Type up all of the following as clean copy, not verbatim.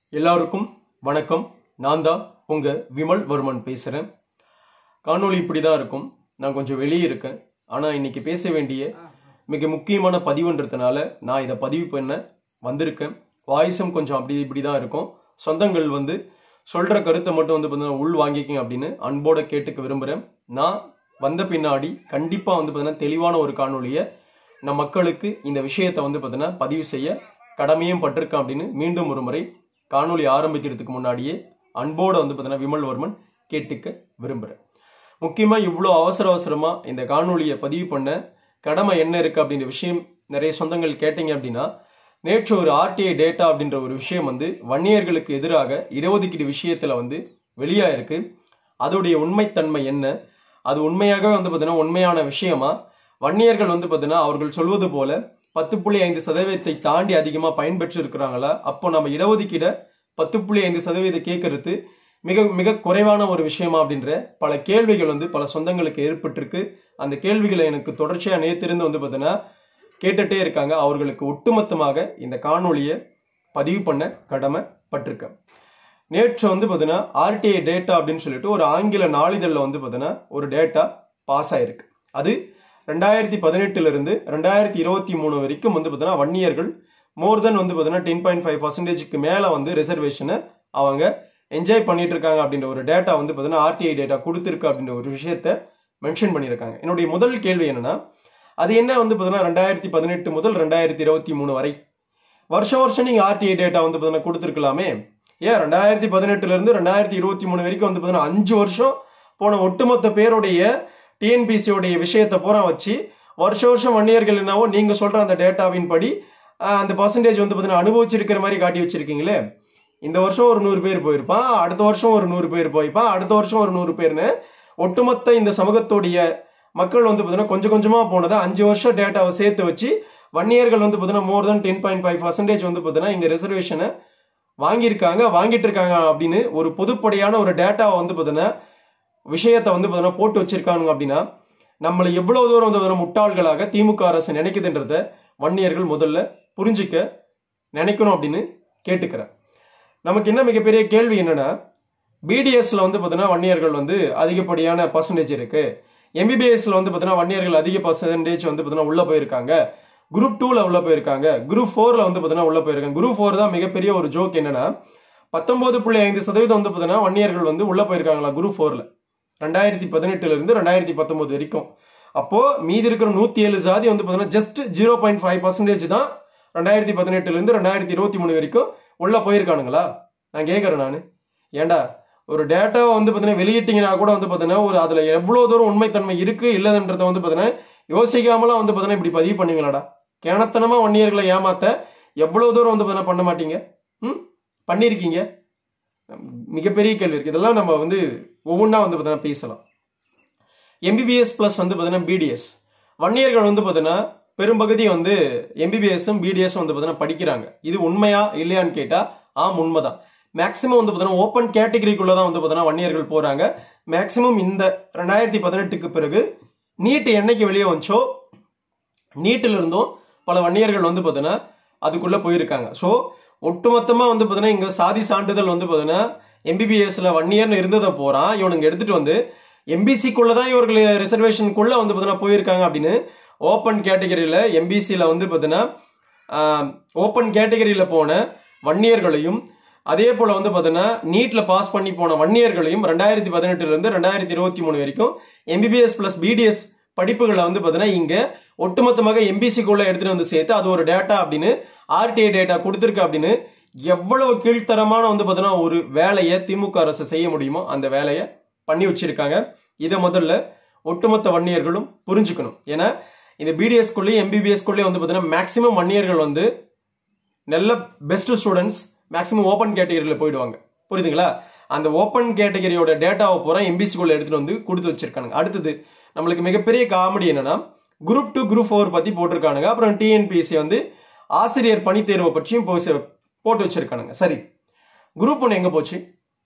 எல்லாருக்கும் வணக்கம். நான் தான் உங்க விமல் வர்மன் பேசுறேன். காணொளி இப்படிதான் இருக்கும். நான் கொஞ்சம் வெளியே இருக்கேன். ஆனா இன்னைக்கு பேச வேண்டிய மிக முக்கியமான பதிவுன்றதுனால நான் இதை பதிவு பண்ண வந்திருக்கேன். வாய்ஸும் கொஞ்சம் அப்படி இப்படிதான் இருக்கும். சொந்தங்கள் சொல்ற கருத்தை மட்டும் பார்த்தீங்கன்னா உள் வாங்கிக்கிங்க அப்படின்னு அன்போட கேட்டுக்க விரும்புறேன். நான் வந்த பின்னாடி கண்டிப்பா பார்த்தீங்கன்னா தெளிவான ஒரு காணொலியை நம் மக்களுக்கு இந்த விஷயத்தை பார்த்தீங்கன்னா பதிவு செய்ய கடமையும் பட்டிருக்கேன் அப்படின்னு மீண்டும் ஒரு முறை காணொலி ஆரம்பிக்கிறதுக்கு முன்னாடியே அன்போட பார்த்தீங்கன்னா விமல் வர்மன் கேட்டுக்க விரும்புறேன். முக்கியமா இவ்வளோ அவசரமா இந்த காணொலியை பதிவு பண்ண கடமை என்ன இருக்கு அப்படின்ற விஷயம் நிறைய சொந்தங்கள் கேட்டீங்க அப்படின்னா, நேற்று ஒரு ஆர்டிஐ டேட்டா அப்படின்ற ஒரு விஷயம் வன்னியர்களுக்கு எதிராக இடஒதுக்கீடு விஷயத்துல வெளியா இருக்கு. அதோடைய உண்மைத்தன்மை என்ன, அது உண்மையாகவே பார்த்தீங்கன்னா உண்மையான விஷயமா, வன்னியர்கள் பார்த்தீங்கன்னா அவர்கள் சொல்வது போல 10.5% தாண்டி அதிகமா பயன்பெற்று இருக்கிறாங்களா, அப்போ நம்ம இடஒதுக்கீட 10.5% கேட்கறது மிக மிக குறைவான ஒரு விஷயமா அப்படின்ற பல கேள்விகள் பல சொந்தங்களுக்கு ஏற்பட்டிருக்கு. அந்த கேள்விகளை எனக்கு தொடர்ச்சியா நேத்திருந்து பார்த்தீங்கன்னா கேட்டுட்டே இருக்காங்க. அவர்களுக்கு ஒட்டுமொத்தமாக இந்த காணொலியை பதிவு பண்ண கடமைப்பட்டிருக்கேன். நேற்று பார்த்தீங்கன்னா ஆர்டிஐ டேட்டா அப்படின்னு சொல்லிட்டு ஒரு ஆங்கில நாளிதழில் பார்த்தீங்கன்னா ஒரு டேட்டா பாஸ் ஆயிருக்கு. அது 2018 இருந்து 2023 வரைக்கும் பார்த்தீங்கன்னா வன்னியர்கள் மோர் தென் பார்த்தீங்கன்னா 10.5% மேல ரிசர்வேஷனை அவங்க என்ஜாய் பண்ணிட்டு இருக்காங்க அப்படின்ற ஒரு டேட்டா பார்த்தீங்கன்னா ஆர்டிஐ டேட்டா கொடுத்துருக்கு அப்படின்ற ஒரு விஷயத்த மென்ஷன் பண்ணியிருக்காங்க. என்னுடைய முதல் கேள்வி என்னன்னா, அது என்ன பார்த்தீங்கன்னா 2018 முதல் 2023 வரை வருஷம் நீங்க ஆர்டிஐ டேட்டா பார்த்தீங்கன்னா கொடுத்துருக்கலாமே. ஏன் 2018 இருந்து 2023 வரைக்கும் பார்த்தீங்கன்னா 5 வருஷம் போன ஒட்டுமொத்த பேருடைய டிஎன்பிசியோடைய விஷயத்தை பூரா வச்சு வருஷம் வன்னியர்கள் என்னவோ நீங்க சொல்ற அந்த டேட்டாவின் படி அந்த பர்சன்டேஜ் பார்த்தீங்கன்னா அனுபவிச்சிருக்கிற மாதிரி காட்டி வச்சிருக்கீங்களே. இந்த வருஷம் ஒரு 100 பேர் போயிருப்பான், அடுத்த வருஷம் ஒரு 100 பேர் போயிருப்பான், அடுத்த வருஷம் ஒரு 100 பேர்னு ஒட்டுமொத்த இந்த சமூகத்துடைய மக்கள் பார்த்தீங்கன்னா கொஞ்சம் கொஞ்சமா போனதை 5 வருஷம் டேட்டாவை சேர்த்து வச்சு வன்னியர்கள் பார்த்தீங்கன்னா மோர் தென் 10.5% பார்த்தீங்கன்னா இங்க ரிசர்வேஷனை வாங்கிட்டு இருக்காங்க அப்படின்னு ஒரு பொதுப்படையான ஒரு டேட்டாவை பார்த்தீங்கன்னா விஷயத்தை பார்த்தீங்கன்னா போட்டு வச்சிருக்காங்க. அப்படின்னா நம்மளை எவ்வளவு தூரம் முட்டாள்களாக திமுக அரசு நினைக்குதுன்றத வன்னியர்கள் முதல்ல புரிஞ்சுக்க நினைக்கணும் அப்படின்னு கேட்டுக்கிறேன். நமக்கு என்ன மிகப்பெரிய கேள்வி என்னன்னா, பிடிஎஸ்ல பார்த்தீங்கன்னா வன்னியர்கள் அதிகப்படியான பர்சன்டேஜ் இருக்கு. எம்பிபிஎஸ்ல பார்த்தீங்கன்னா வன்னியர்கள் அதிக பர்சன்டேஜ் பார்த்தீங்கன்னா உள்ள போயிருக்காங்க. குரூப் 2ல உள்ள போயிருக்காங்க. குரூப் 4ல பார்த்தீங்கன்னா உள்ள போயிருக்காங்க. குரூப் 4 தான் மிகப்பெரிய ஒரு ஜோக். என்னன்னா 19.5% பார்த்தீங்கன்னா வன்னியர்கள் உள்ள போயிருக்காங்களா குரூப் 4ல 2018 இருந்து 2019 வரைக்கும். அப்போ மீதி இருக்கிற 107 ஜாதி பார்த்தீங்கன்னா ஜஸ்ட் 0.5% தான் 2018 இருந்து 2023 வரைக்கும் உள்ள போயிருக்கானுங்களா? நான் கேட்கறேன். நான் ஏண்டா ஒரு டேட்டாவை பார்த்தீங்கன்னா வெளியிட்டீங்கன்னா கூட பார்த்தீங்கன்னா ஒரு அதுல எவ்வளவு தூரம் உண்மைத்தன்மை இருக்கு இல்லதுன்றத பார்த்தீங்கன்னா யோசிக்காமலாம் பார்த்தீங்கன்னா இப்படி பதிவு பண்ணுவீங்களாடா? கேணத்தனமா வன்னியர்களை ஏமாத்த எவ்வளவு தூரம் பார்த்தீங்கன்னா பண்ண மாட்டீங்க? பண்ணிருக்கீங்க. மிகப்பெரிய கேள்வி இருக்கு. இதெல்லாம் நம்ம ஒவ்வொன்றா பார்த்தீங்கன்னா பேசலாம். எம்பிபிஎஸ் பிளஸ் பார்த்தீங்கன்னா பிடிஎஸ் வன்னியர்கள் பார்த்தீங்கன்னா பெரும்பகுதி எம்பிபிஎஸும் பிடிஎஸும் பார்த்தீங்கன்னா படிக்கிறாங்க. இது உண்மையா இல்லையான்னு கேட்டா உண்மைதான். மேக்சிமம் பார்த்தீங்கன்னா ஓப்பன் கேட்டகரிக்குள்ளதான் பார்த்தீங்கன்னா வன்னியர்கள் போறாங்க. மேக்சிமம் இந்த 2018க்கு பிறகு நீட் என்னைக்கு வெளியே வந்துச்சோ நீட்டில இருந்தும் பல வன்னியர்கள் பார்த்தீங்கன்னா அதுக்குள்ள போயிருக்காங்க. ஸோ ஒட்டுமொத்தமா பார்த்தீங்கன்னா இங்க சாதி சான்றிதழ் பார்த்தீங்கன்னா எம்பிபிஎஸ்ல வன்னியர்னு இருந்ததை போறான் இவனுங்க எடுத்துட்டு எம்பிசிக்குள்ளதான் இவர்கள் ரிசர்வேஷனுக்குள்ள பார்த்தீங்கன்னா போயிருக்காங்க அப்படின்னு ஓப்பன் கேட்டகரியில எம்பிசியில பார்த்தீங்கன்னா ஓப்பன் கேட்டகரியில போன வன்னியர்களையும் அதே போல பார்த்தீங்கன்னா நீட்ல பாஸ் பண்ணி போன வன்னியர்களையும் 2018 இருந்து 2023 வரைக்கும் எம்பிபிஎஸ் பிளஸ் பிடிஎஸ் படிப்புகளை பார்த்தீங்கன்னா இங்க ஒட்டுமொத்தமாக எம்பிசிக்குள்ள எடுத்துட்டு சேர்த்து அது ஒரு டேட்டா அப்படின்னு ஆர்டிஐ டேட்டா கொடுத்துருக்கு அப்படின்னு எவ்வளவு கீழ்த்தரமான பார்த்தீங்கன்னா ஒரு வேலையை திமுக அரசு செய்ய முடியுமோ அந்த வேலையை பண்ணி வச்சிருக்காங்க. இதை முதல்ல ஒட்டுமொத்த வன்னியர்களும் புரிஞ்சுக்கணும். ஏன்னா இந்த பிடிஎஸ்குள்ளேயும் எம்பிபிஎஸ்குள்ளேயும் பார்த்தீங்கன்னா மேக்சிமம் வன்னியர்கள் நல்ல பெஸ்ட் ஸ்டூடெண்ட்ஸ் மேக்சிமம் ஓப்பன் கேட்டகரியில போயிடுவாங்க. புரியுதுங்களா? அந்த ஓப்பன் கேட்டகரியோட டேட்டாவை பூரா எம்பிசிக்குள்ள எடுத்துட்டு கொடுத்து வச்சிருக்காங்க. அடுத்தது நம்மளுக்கு மிகப்பெரிய காமெடி என்னன்னா, குரூப் 2 குரூப் 4 பத்தி போட்டிருக்கானுங்க. அப்புறம் டிஎன்பிசி ஆசிரியர் பணி தேர்வை பற்றியும் போட்டு வச்சிருக்கானுங்க. சரி, குரூப் 1 எங்க போச்சு?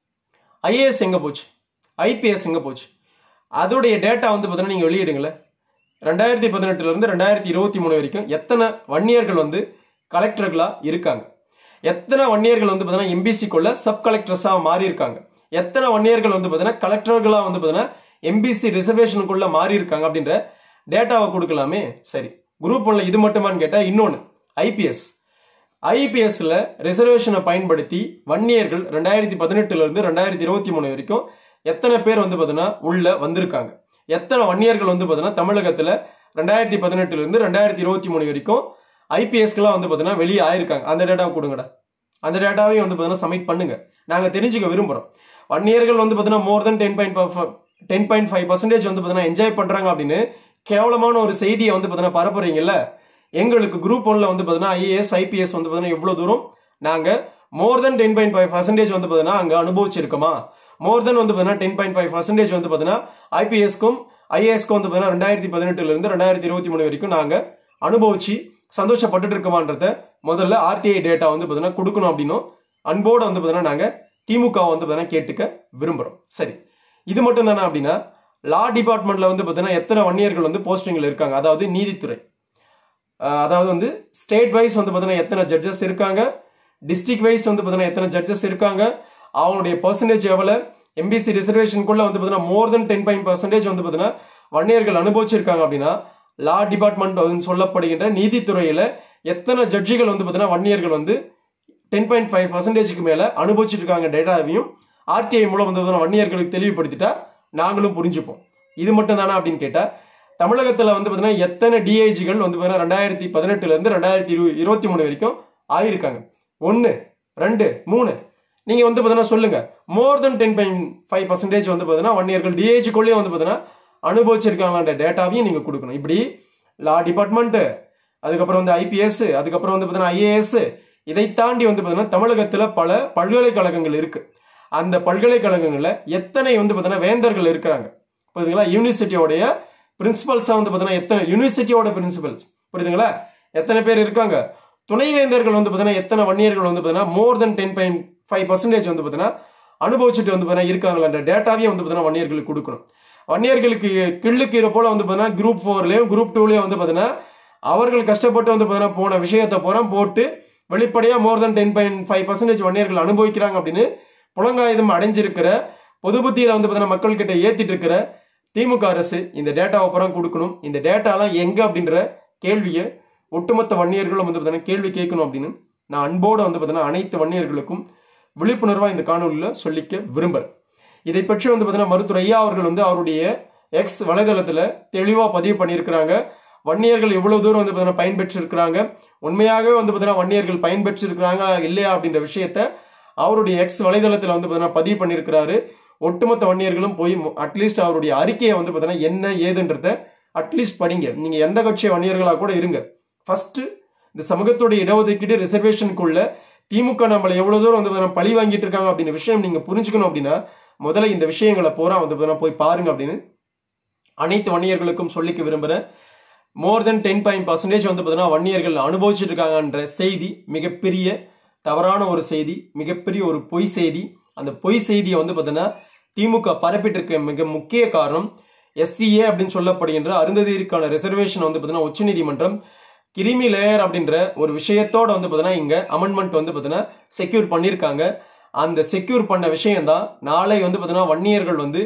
ஐஏஎஸ் எங்க போச்சு? ஐபிஎஸ் எங்க போச்சு? அதோடைய டேட்டா பார்த்தீங்கன்னா நீங்க வெளியிடுங்களேன். 2018 இருந்து 2023 வரைக்கும் எத்தனை வன்னியர்கள் கலெக்டர்களா இருக்காங்க? எத்தனை வன்னியர்கள் வந்து பார்த்தீங்கன்னா எம்பிசிக்குள்ள சப் கலெக்டர்ஸா மாறி இருக்காங்க, எத்தனை வன்னியர்கள் வந்து பார்த்தீங்கன்னா கலெக்டர்களா வந்து பார்த்தீங்கன்னா எம்பிசி ரிசர்வேஷனுக்குள்ள மாறி இருக்காங்க அப்படின்ற டேட்டாவை கொடுக்கலாமே. சரி, குரூப் 1ல இது மட்டுமான்னு கேட்டா இன்னொன்னு ஐபிஎஸ்ல ரிசர்வேஷனை பயன்படுத்தி வன்னியர்கள் 2018 இருந்து 2023 வரைக்கும் எத்தனை பேர் வந்து பார்த்தீங்கன்னா உள்ள வந்திருக்காங்க, எத்தனை வன்னியர்கள் வந்து பார்த்தீங்கன்னா தமிழகத்துல 2018 இருந்து 2023 வரைக்கும் ஐபிஎஸ்க்குலாம் வந்து பார்த்தீங்கன்னா வெளியே ஆயிருக்காங்க. அந்த டேட்டாவை கொடுங்கடா, அந்த டேட்டாவையும் வந்து பார்த்தீங்கன்னா சப்மிட் பண்ணுங்க, நாங்க தெரிஞ்சுக்க விரும்புறோம். வன்னியர்கள் வந்து பார்த்தீங்கன்னா மோர் தென் 10.5% வந்து பார்த்தீங்கன்னா என்ஜாய் பண்றாங்க அப்படின்னு கேவலமான ஒரு செய்தியை வந்து பார்த்தீங்கன்னா பரப்புறீங்கல்ல. எங்களுக்கு குரூப் 1ல வந்து பார்த்தீங்கன்னா ஐஏஎஸ் ஐபிஎஸ் வந்து பார்த்தீங்கன்னா எவ்வளவு தூரம் நாங்க மோர் தென் 10.5% வந்து பார்த்தீங்கன்னா அங்க அனுபவிச்சிருக்கோமா, மோர் தென் வந்து பார்த்தீங்கன்னா 10.5% வந்து பார்த்தீங்கன்னா ஐபிஎஸ்க்கும் ஐஏஎஸ்க்கும் வந்து பார்த்தீங்கன்னா 2018 இருந்து 2023 வரைக்கும் நாங்க அனுபவிச்சு சந்தோஷப்பட்டு இருக்கோமான்றத முதல்ல ஆர்டிஐ டேட்டா வந்து பார்த்தீங்கன்னா கொடுக்கணும் அப்படின்னும் அன்போட வந்து பார்த்தீங்கன்னா நாங்க திமுக வந்து பார்த்தீங்கன்னா கேட்டுக்க விரும்புறோம். சரி, இது மட்டும் தானே அப்படின்னா லா டிபார்ட்மெண்ட்ல வந்து பார்த்தீங்கன்னா எத்தனை வன்னியர்கள் வந்து போஸ்டிங்ல இருக்காங்க, அதாவது நீதித்துறை, அதாவது வந்து ஸ்டேட் வைஸ் வந்து பார்த்தீங்கன்னா எத்தனை ஜட்ஜஸ் இருக்காங்க, டிஸ்ட்ரிக்ட் வைஸ் வந்து பார்த்தீங்கன்னா எத்தனை ஜட்ஜஸ் இருக்காங்க, அவங்களுடைய பர்சன்டேஜ் எவ்வளவு, எம்பிசி ரிசர்வேஷனுக்குள்ள வந்து பார்த்தீங்கன்னா மோர் தென் 10% வந்து பார்த்தீங்கன்னா வன்னியர்கள் அனுபவிச்சிருக்காங்க அப்படின்னா லா டிபார்ட்மெண்ட் சொல்லப்படுகின்ற நீதித்துறையில எத்தனை ஜட்ஜிகள் வந்து பார்த்தீங்கன்னா வன்னியர்கள் வந்து 10.5%க்கு மேல அனுபவிச்சுட்டு இருக்காங்க டேட்டாவையும் ஆர்டிஐ மூலம் வந்து வன்னியர்களுக்கு தெளிவுபடுத்திட்டா நாங்களும் புரிஞ்சுப்போம். இது மட்டும் தானே அப்படின்னு கேட்டா தமிழகத்துல வந்து பார்த்தீங்கன்னா எத்தனை டிஐஜிகள் வந்து பார்த்தீங்கன்னா 2018 இருந்து 2023 வரைக்கும் ஆயிருக்காங்க, 1 2 3 நீங்க வந்து பார்த்தீங்கன்னா சொல்லுங்க. மோர் தென் 10.5% வந்து பார்த்தீங்கன்னா வன்னியர்கள் டிஐஜிக்குள்ளேயே வந்து பார்த்தீங்கன்னா அனுபவிச்சிருக்காங்கன்ற டேட்டாவையும் நீங்க கொடுக்கணும். இப்படி லா டிபார்ட்மெண்ட், அதுக்கப்புறம் வந்து ஐபிஎஸ், அதுக்கப்புறம் வந்து பார்த்தீங்கன்னா ஐஏஎஸ், இதை தாண்டி வந்து பார்த்தீங்கன்னா தமிழகத்துல பல பல்கலைக்கழகங்கள் இருக்கு. அந்த பல்கலைக்கழகங்கள்ல எத்தனை வந்து பார்த்தீங்கன்னா வேந்தர்கள் இருக்கிறாங்க புரியுதுங்களா, யூனிவர்சிட்டியோடைய பிரின்சிபல்ஸா வந்து பார்த்தீங்கன்னா எத்தனை யூனிவர்சிட்டியோட பிரின்சிபல்ஸ் புரியுதுங்களா, எத்தனை பேர் இருக்காங்க, துணைவேந்தர்கள் வந்து பார்த்தீங்கன்னா எத்தனை வன்னியர்கள் வந்து பார்த்தீங்கன்னா மோர் தென் 10.5% வந்து பார்த்தீங்கன்னா அனுபவிச்சுட்டு வந்து பார்த்தீங்கன்னா இருக்காங்களான்ற டேட்டாவையும் வந்து பார்த்தீங்கன்னா வன்னியர்களுக்கு கொடுக்கணும். வன்னியர்களுக்கு கிள்ளுக்கீரை போல வந்து பார்த்தீங்கன்னா குரூப் 4லயும் குரூப் 2லயும் வந்து பார்த்தீங்கன்னா அவர்கள் கஷ்டப்பட்டு வந்து பார்த்தீங்கன்னா போன விஷயத்தை புறம் போட்டு வெளிப்படையா மோர் தென் 10.5% வன்னியர்கள் அனுபவிக்கிறாங்க அப்படின்னு புலங்காயுதம் அடைஞ்சிருக்கிற பொது புத்தியில வந்து பார்த்தீங்கன்னா மக்கள் கிட்ட ஏத்திட்டு இருக்கிற திமுக அரசு இந்த டேட்டாவை புறம் கொடுக்கணும். இந்த டேட்டாலாம் எங்க அப்படின்ற கேள்வியை ஒட்டுமொத்த வன்னியர்களும் வந்து பார்த்தீங்கன்னா கேள்வி கேட்கணும் அப்படின்னு நான் அன்போடு வந்து பார்த்தீங்கன்னா அனைத்து வன்னியர்களுக்கும் விழிப்புணர்வா இந்த காணொலியில சொல்லிக்க விரும்புறேன். இதை பற்றி வந்து பார்த்தீங்கன்னா மருத்துவர் ஐயா அவர்கள் வந்து அவருடைய எக்ஸ் வலைதளத்துல தெளிவா பதிவு பண்ணியிருக்கிறாங்க. வன்னியர்கள் எவ்வளவு தூரம் வந்து பார்த்தீங்கன்னா பயன்பெற்று இருக்கிறாங்க, உண்மையாகவே வந்து பார்த்தீங்கன்னா வன்னியர்கள் பயன்பெற்று இருக்கிறாங்க இல்லையா அப்படின்ற விஷயத்த அவருடைய எக்ஸ் வலைதளத்துல வந்து பார்த்தீங்கன்னா பதிவு பண்ணியிருக்கிறாரு. ஒட்டுமொத்த வன்னியர்களும் போய் அட்லீஸ்ட் அவருடைய அறிக்கையை வந்து பார்த்தீங்கன்னா என்ன ஏதுன்றத அட்லீஸ்ட் படிங்க. நீங்க எந்த கட்சி வன்னியர்களா கூட இருங்க, ஃபர்ஸ்ட் இந்த சமூகத்துடைய இடஒதுக்கீடு ரிசர்வேஷனுக்குள்ள திமுக நம்மளை எவ்வளவு தூரம் வந்து பழி வாங்கிட்டு இருக்காங்க அப்படின்னு விஷயம் நீங்க புரிஞ்சுக்கணும் அப்படின்னா முதல்ல இந்த விஷயங்களை பூரா வந்து போய் பாருங்க அப்படின்னு அனைத்து வன்னியர்களுக்கும் சொல்லிக்க விரும்புறேன். மோர் தென் 10% வந்து பார்த்தீங்கன்னா வன்னியர்கள் அனுபவிச்சுட்டு இருக்காங்கன்ற செய்தி மிகப்பெரிய தவறான ஒரு செய்தி, மிகப்பெரிய ஒரு பொய் செய்தி. அந்த பொய் செய்தியை வந்து பார்த்தீங்கன்னா திமுக பரப்பிட்டு இருக்க மிக முக்கிய காரணம் எஸ்சிஏ அப்படின்னு சொல்லப்படுகின்ற அருந்ததியருக்கான ரிசர்வேஷன் வந்து பார்த்தீங்கன்னா உச்சநீதிமன்றம் கிரிமி லேயர் அப்படின்ற ஒரு விஷயத்தோட வந்து பார்த்தீங்கன்னா இங்க அமெண்ட்மெண்ட் வந்து பார்த்தீங்கன்னா செக்யூர் பண்ணியிருக்காங்க. அந்த செக்யூர் பண்ண விஷயம் தான் நாளை வந்து பார்த்தீங்கன்னா வன்னியர்கள் வந்து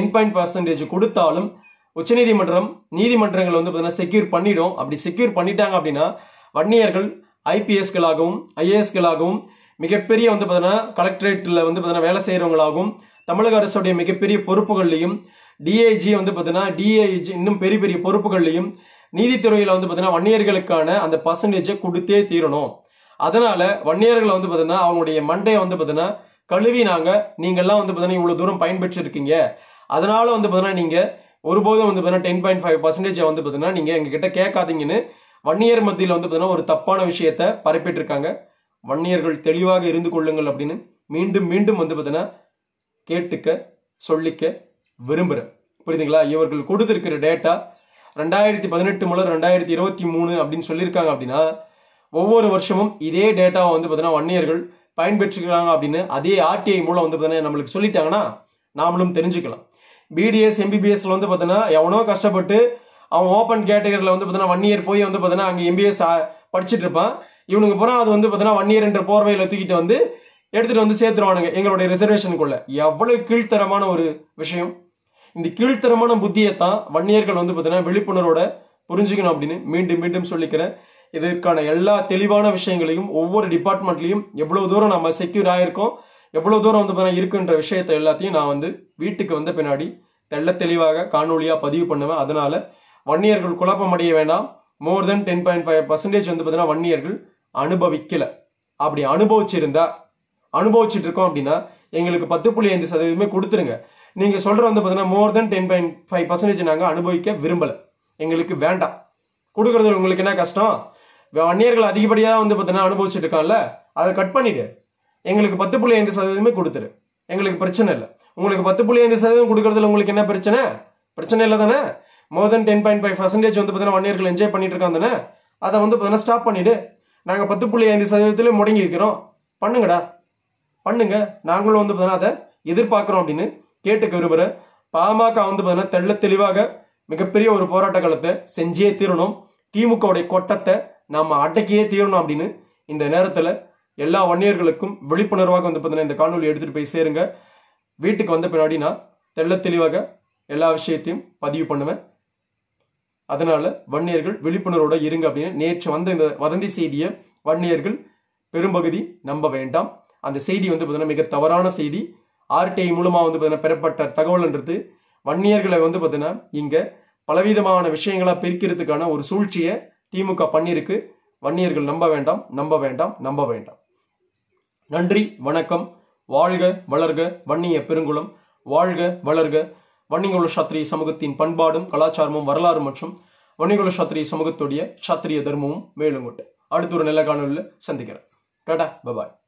10% கொடுத்தாலும் உச்சநீதிமன்றம் நீதிமன்றங்கள் வந்து பார்த்தீங்கன்னா செக்யூர் பண்ணிடும். அப்படி செக்யூர் பண்ணிட்டாங்க அப்படின்னா வன்னியர்கள் ஐபிஎஸ்களாகவும் ஐஏஎஸ்களாகவும் மிகப்பெரிய வந்து பார்த்தீங்கன்னா கலெக்டரேட்ல வந்து பார்த்தீங்கன்னா வேலை செய்யறவங்களாகவும் தமிழக அரசுடைய மிகப்பெரிய பொறுப்புகள்லையும் டிஐஜி வந்து பார்த்தீங்கன்னா டிஐஜி இன்னும் பெரிய பெரிய பொறுப்புகள்லையும் நீதித்துறையில வந்து பார்த்தீங்கன்னா வன்னியர்களுக்கான அந்த பர்சன்டேஜை கொடுத்தே தீரணும். அதனால வன்னியர்களை வந்து பார்த்தீங்கன்னா அவங்களுடைய மண்டையை வந்து பார்த்தீங்கன்னா கழுவினாங்க, நீங்கெல்லாம் வந்து பார்த்தீங்கன்னா இவ்வளவு தூரம் பயன்பெற்று இருக்கீங்க, அதனால வந்து பார்த்தீங்கன்னா நீங்க ஒருபோதும் வந்து பார்த்தீங்கன்னா 10.5% வந்து பார்த்தீங்கன்னா நீங்க எங்க கிட்ட கேட்காதீங்கன்னு வன்னியர் மத்தியில் வந்து பார்த்தீங்கன்னா ஒரு தப்பான விஷயத்த பரப்பிட்டு இருக்காங்க. வன்னியர்கள் தெளிவாக இருந்து கொள்ளுங்கள் அப்படின்னு மீண்டும் மீண்டும் வந்து பார்த்தீங்கன்னா கேட்டுக்க சொல்லிக்க விரும்புறேன். புரியுதுங்களா? இவர்கள் கொடுத்திருக்கிற டேட்டா 2018 முதல் 2023 அப்படின்னு சொல்லியிருக்காங்க. அப்படின்னா ஒவ்வொரு வருஷமும் இதே டேட்டாவை வந்து பார்த்தீங்கன்னா வன்னியர்கள் பயன்பெற்றுக்கிறாங்க அப்படின்னு அதே ஆர்டிஐ மூலம் வந்து பார்த்தீங்கன்னா நம்மளுக்கு சொல்லிட்டாங்கன்னா நாமளும் தெரிஞ்சுக்கலாம். பிடிஎஸ் எம்பிபிஎஸ்ல வந்து பார்த்தீங்கன்னா எவனோ கஷ்டப்பட்டு அவன் ஓப்பன் கேட்டகரியில் வந்து பார்த்தீங்கன்னா 1 இயர் போய் வந்து பார்த்தீங்கன்னா அங்கே எம்பிஎஸ் படிச்சுட்டு இருப்பான். இவனுக்கு பூரா அது வந்து பார்த்தீங்கன்னா வன்னியர் என்ற போர்வையில தூக்கிட்டு வந்து எடுத்துட்டு வந்து சேர்த்துருவானுங்க எங்களுடைய ரிசர்வேஷனுக்குள்ள. எவ்வளவு கீழ்த்தரமான ஒரு விஷயம். இந்த கீழ்த்தரமான புத்தியைத்தான் வன்னியர்கள் வந்து பார்த்தீங்கன்னா விழிப்புணர்வோட புரிஞ்சுக்கணும் அப்படின்னு மீண்டும் மீண்டும் சொல்லிக்கிறேன். இதற்கான எல்லா தெளிவான விஷயங்களையும் ஒவ்வொரு டிபார்ட்மெண்ட்லையும் எவ்வளவு தூரம் நம்ம செக்யூர் ஆயிருக்கோம், எவ்வளவு தூரம் வந்து பார்த்தீங்கன்னா இருக்குன்ற விஷயத்தை எல்லாத்தையும் நான் வந்து வீட்டுக்கு வந்த பின்னாடி தெள்ள தெளிவாக காணொலியா பதிவு பண்ணுவேன். அதனால வன்னியர்கள் குழப்பம் அடைய வேண்டாம். மோர் தென் 10.5% வந்து பார்த்தீங்கன்னா வன்னியர்கள் அனுபவிக்கல. அப்படி அனுபவிச்சுட்டு இருக்கோம் அப்படின்னா எங்களுக்கு 10.5% கொடுத்துருங்க. நீங்க சொல்ற வந்து பார்த்தீங்கன்னா மோர் தென் 10.5% நாங்க அனுபவிக்க விரும்பல, எங்களுக்கு வேண்டாம். கொடுக்கறதுல உங்களுக்கு என்ன கஷ்டம்? வன்னியர்கள் அதிகப்படியா வந்து பார்த்தீங்கன்னா அனுபவிச்சுட்டு இருக்கான்ல, அதை கட் பண்ணிடு. எங்களுக்கு 10.5% கொடுத்துரு, எங்களுக்கு பிரச்சனை இல்லை. உங்களுக்கு 10.5% கொடுக்கறதுல உங்களுக்கு என்ன பிரச்சனை? பிரச்சனை இல்லை தானே? மோர் தென் 10.5% வந்து பார்த்தீங்கன்னா வன்னியர்கள் என்ஜாய் பண்ணிட்டு இருக்காங்க தானே? அதை வந்து பார்த்தீங்கன்னா ஸ்டாப் பண்ணிடு. நாங்கள் 10.5% முடங்கி இருக்கிறோம், பண்ணுங்கடா, பண்ணுங்க. நாங்களும் வந்து பார்த்தீங்கன்னா அதை எதிர்பார்க்கிறோம் அப்படின்னு கேட்டுக்க விரும்புகிறேன். பாமக வந்து பார்த்தீங்கன்னா தெள்ள தெளிவாக மிகப்பெரிய ஒரு போராட்ட காலத்தை செஞ்சே தீரணும். திமுகவுடைய கொட்டத்தை நாம அடக்கியே தீரணும் அப்படின்னு இந்த நேரத்தில் எல்லா வன்னியர்களுக்கும் விழிப்புணர்வாக வந்து பார்த்தீங்கன்னா இந்த காணொலி எடுத்துட்டு போய் சேருங்க. வீட்டுக்கு வந்த பின்னாடி நான் தெள்ள தெளிவாக எல்லா விஷயத்தையும் பதிவு பண்ணுவேன். அதனால வன்னியர்கள் விழிப்புணர்வோட இருங்க அப்படின்னு நேற்று வந்த இந்த வதந்தி செய்தியை வன்னியர்கள் பெரும்பகுதி நம்ப வேண்டாம். அந்த செய்தி வந்து பார்த்தீங்கன்னா மிக தவறான செய்தி. RTI மூலமா வந்து பார்த்தீங்கன்னா பெறப்பட்ட தகவல்ன்றது வன்னியர்களை வந்து பார்த்தீங்கன்னா இங்க பலவிதமான விஷயங்களா பிரிக்கிறதுக்கான ஒரு சூழ்ச்சியை திமுக பண்ணிருக்கு. வன்னியர்கள் நம்ப வேண்டாம், நம்ப வேண்டாம், நம்ப வேண்டாம். நன்றி, வணக்கம். வாழ்க வளர்க வன்னிய பெருங்குளம், வாழ்க வளர்க வன்னியகுல சாத்திரிய சமூகத்தின் பண்பாடும் கலாச்சாரமும் வரலாறு மற்றும் வன்னியகுல சாத்திரிய சமூகத்துடைய சாத்திரிய தர்மமும் மேலும் கொண்டு அடுத்த ஒரு நல்ல காணொலியில் சந்திக்கிறேன். Tata, bye bye.